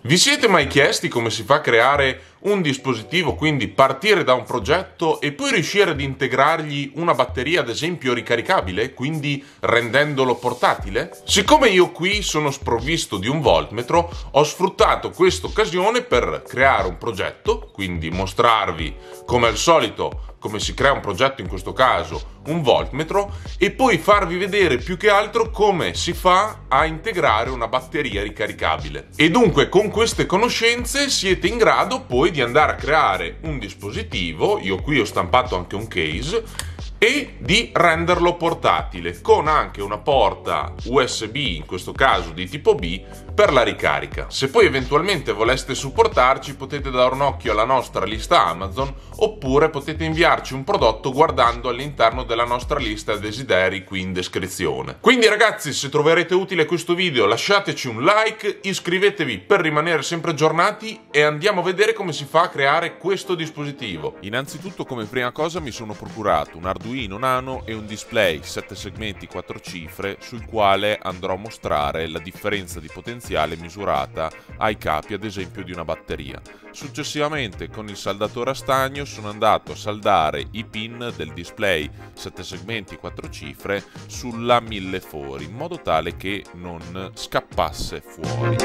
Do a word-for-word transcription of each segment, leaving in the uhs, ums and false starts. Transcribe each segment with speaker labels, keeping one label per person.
Speaker 1: Vi siete mai chiesti come si fa a creare un dispositivo, quindi partire da un progetto e poi riuscire ad integrargli una batteria, ad esempio ricaricabile, quindi rendendolo portatile? Siccome io qui sono sprovvisto di un voltmetro, ho sfruttato questa occasione per creare un progetto, quindi mostrarvi come al solito come si crea un progetto, in questo caso un voltmetro, e poi farvi vedere più che altro come si fa a integrare una batteria ricaricabile. E dunque con queste conoscenze siete in grado poi di andare a creare un dispositivo, io qui ho stampato anche un case, e di renderlo portatile con anche una porta U S B, in questo caso di tipo B, per la ricarica. Se poi eventualmente voleste supportarci, potete dare un occhio alla nostra lista Amazon, oppure potete inviarci un prodotto guardando all'interno della nostra lista desideri qui in descrizione. Quindi ragazzi, se troverete utile questo video lasciateci un like, iscrivetevi per rimanere sempre aggiornati e andiamo a vedere come si fa a creare questo dispositivo.
Speaker 2: Innanzitutto, come prima cosa, mi sono procurato un Arduino Nano e un display sette segmenti quattro cifre sul quale andrò a mostrare la differenza di potenziale misurata ai capi, ad esempio, di una batteria. Successivamente, con il saldatore a stagno, sono andato a saldare i pin del display sette segmenti quattro cifre sulla mille fori, in modo tale che non scappasse fuori.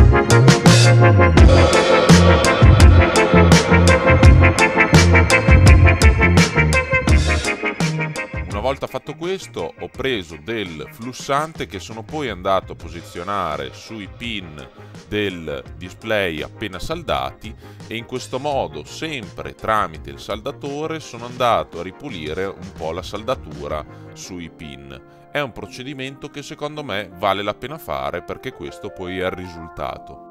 Speaker 2: Una volta fatto questo, ho preso del flussante che sono poi andato a posizionare sui pin del display appena saldati, e in questo modo, sempre tramite il saldatore, sono andato a ripulire un po' la saldatura sui pin. È un procedimento che secondo me vale la pena fare, perché questo poi è il risultato.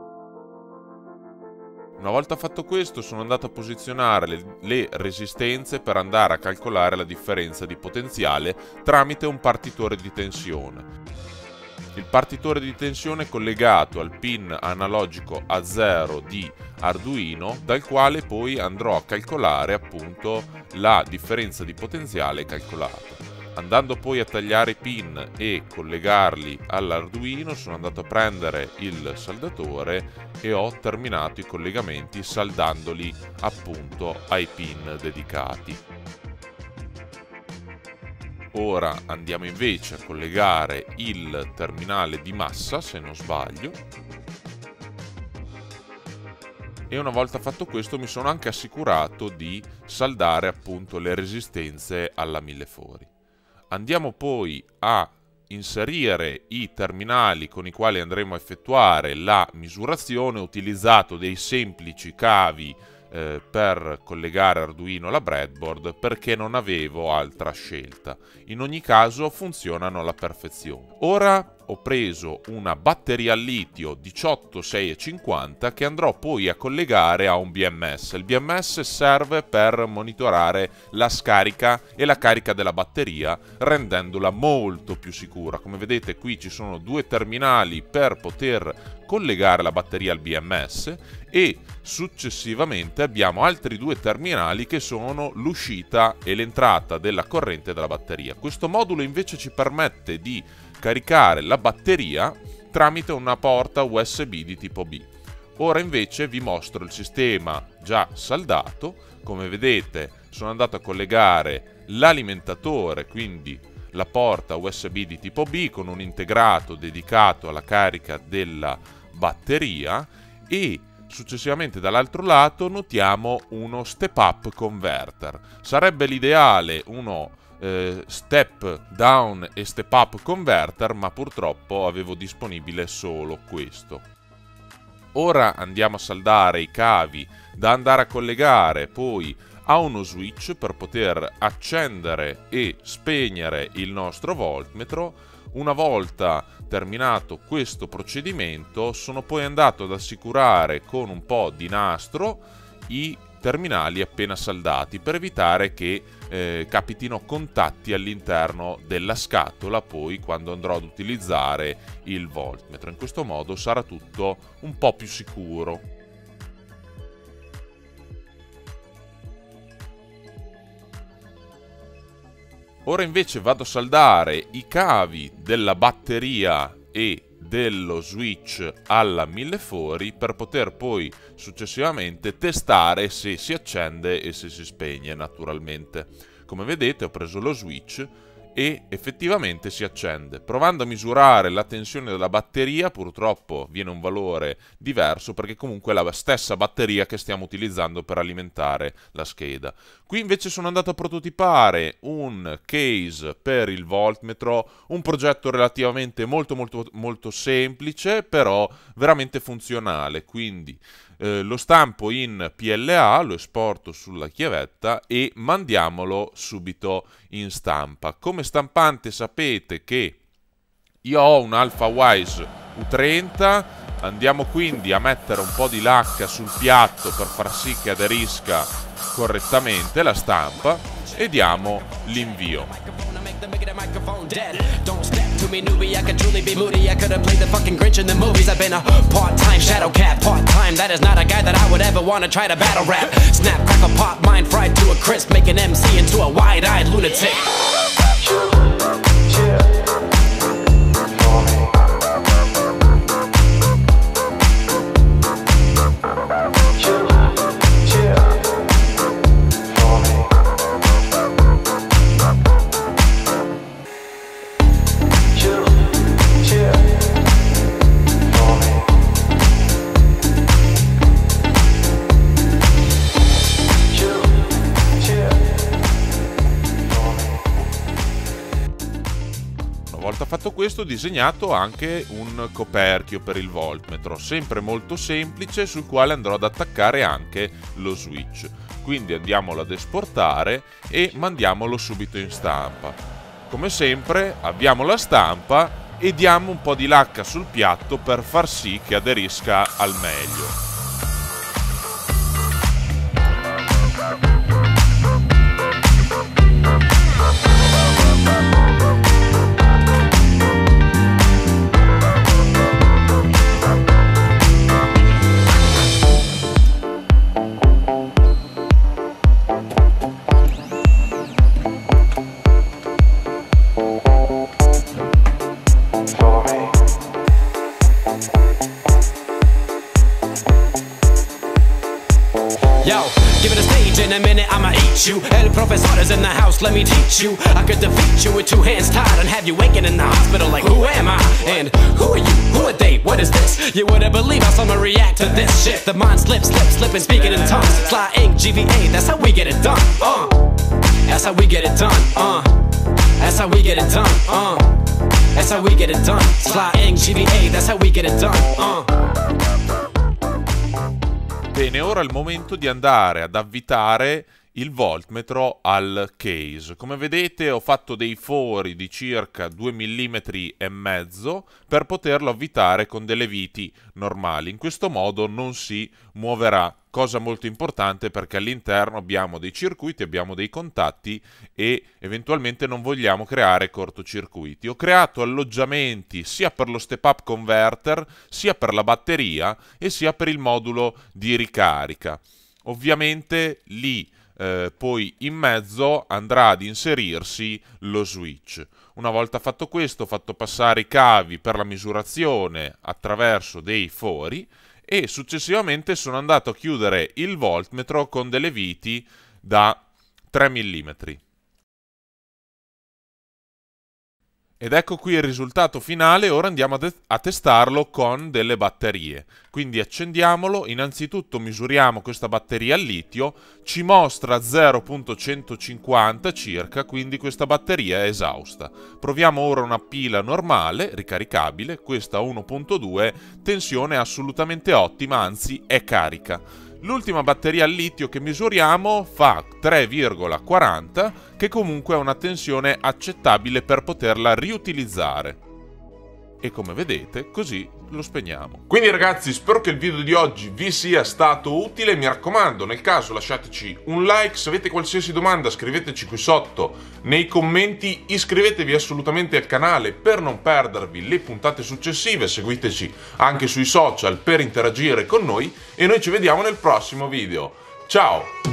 Speaker 2: Una volta fatto questo, sono andato a posizionare le, le resistenze per andare a calcolare la differenza di potenziale tramite un partitore di tensione. Il partitore di tensione è collegato al pin analogico A zero di Arduino, dal quale poi andrò a calcolare appunto la differenza di potenziale calcolata. Andando poi a tagliare i pin e collegarli all'Arduino, sono andato a prendere il saldatore e ho terminato i collegamenti saldandoli appunto ai pin dedicati. Ora andiamo invece a collegare il terminale di massa, se non sbaglio. E una volta fatto questo mi sono anche assicurato di saldare appunto le resistenze alla mille fori. Andiamo poi a inserire i terminali con i quali andremo a effettuare la misurazione. Ho utilizzato dei semplici cavi eh, per collegare Arduino alla breadboard, perché non avevo altra scelta. In ogni caso funzionano alla perfezione. Ora ho preso una batteria al litio diciotto sei cinquanta che andrò poi a collegare a un B M S. Il B M S serve per monitorare la scarica e la carica della batteria, rendendola molto più sicura. Come vedete, qui ci sono due terminali per poter collegare la batteria al B M S, e successivamente abbiamo altri due terminali che sono l'uscita e l'entrata della corrente della batteria. Questo modulo invece ci permette di caricare la batteria tramite una porta U S B di tipo B. Ora invece vi mostro il sistema già saldato. Come vedete, sono andato a collegare l'alimentatore, quindi la porta U S B di tipo B, con un integrato dedicato alla carica della batteria, e successivamente dall'altro lato notiamo uno step up converter. Sarebbe l'ideale uno eh, step down e step up converter, ma purtroppo avevo disponibile solo questo. Ora andiamo a saldare i cavi da andare a collegare poi a uno switch per poter accendere e spegnere il nostro voltmetro. Una volta terminato questo procedimento, sono poi andato ad assicurare con un po' di nastro i terminali appena saldati, per evitare che eh, capitino contatti all'interno della scatola poi quando andrò ad utilizzare il voltmetro. In questo modo sarà tutto un po' più sicuro. Ora invece vado a saldare i cavi della batteria e dello switch alla mille fori per poter poi successivamente testare se si accende e se si spegne naturalmente. Come vedete ho preso lo switch e effettivamente si accende. Provando a misurare la tensione della batteria purtroppo viene un valore diverso perché comunque è la stessa batteria che stiamo utilizzando per alimentare la scheda. Qui invece sono andato a prototipare un case per il voltmetro, un progetto relativamente molto molto molto semplice però veramente funzionale, quindi Eh, lo stampo in P L A, lo esporto sulla chiavetta e mandiamolo subito in stampa. Come stampante sapete che io ho un Alphawise U trenta, andiamo quindi a mettere un po' di lacca sul piatto per far sì che aderisca correttamente la stampa e diamo l'invio. Me newbie, I could truly be moody. I could have played the fucking Grinch in the movies. I've been a part-time shadow cat, part-time. That is not a guy that I would ever want to try to battle rap. Snap, crackle, pop, mind fried to a crisp, make an M C into a wide-eyed lunatic. Fatto questo, ho disegnato anche un coperchio per il voltmetro, sempre molto semplice, sul quale andrò ad attaccare anche lo switch. Quindi andiamolo ad esportare e mandiamolo subito in stampa. Come sempre avviamo la stampa e diamo un po' di lacca sul piatto per far sì che aderisca al meglio. Yo, give it a stage in a minute, I'ma eat you. El professor is in the house, let me teach you. I could defeat you with two hands tied and have you waking in the hospital like, who am I? And who are you? Who are they? What is this? You wouldn't believe how someone react to this shit. The mind slips, slips, slipping, speaking in tongues. Sly ink, G V A, that's how we get it done. Uh, that's how we get it done. Uh, that's how we get it done. Uh, that's how we get it done. Sly ink, G V A, that's how we get it done. Uh. Bene, ora è il momento di andare ad avvitare il voltmetro al case. Come vedete ho fatto dei fori di circa due millimetri e mezzo per poterlo avvitare con delle viti normali. In questo modo non si muoverà, cosa molto importante perché all'interno abbiamo dei circuiti, abbiamo dei contatti e eventualmente non vogliamo creare cortocircuiti. Ho creato alloggiamenti sia per lo step up converter, sia per la batteria e sia per il modulo di ricarica. Ovviamente lì Eh, poi in mezzo andrà ad inserirsi lo switch. Una volta fatto questo ho fatto passare i cavi per la misurazione attraverso dei fori e successivamente sono andato a chiudere il voltmetro con delle viti da tre millimetri. Ed ecco qui il risultato finale, ora andiamo a, a testarlo con delle batterie. Quindi accendiamolo, innanzitutto misuriamo questa batteria al litio, ci mostra zero virgola centocinquanta circa, quindi questa batteria è esausta. Proviamo ora una pila normale, ricaricabile, questa uno virgola due, tensione assolutamente ottima, anzi è carica. L'ultima batteria al litio che misuriamo fa tre virgola quaranta, che comunque è una tensione accettabile per poterla riutilizzare. E come vedete, così lo spegniamo.
Speaker 1: Quindi ragazzi, spero che il video di oggi vi sia stato utile. Mi raccomando, nel caso lasciateci un like. Se avete qualsiasi domanda scriveteci qui sotto nei commenti. Iscrivetevi assolutamente al canale per non perdervi le puntate successive. Seguiteci anche sui social per interagire con noi e noi ci vediamo nel prossimo video. Ciao!